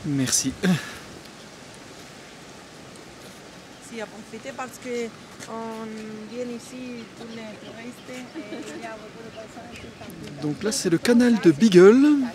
Merci. Si, à profiter parce qu'on vient ici tous les touristes et il y a beaucoup de personnes qui sont. Donc là c'est le canal de Beagle.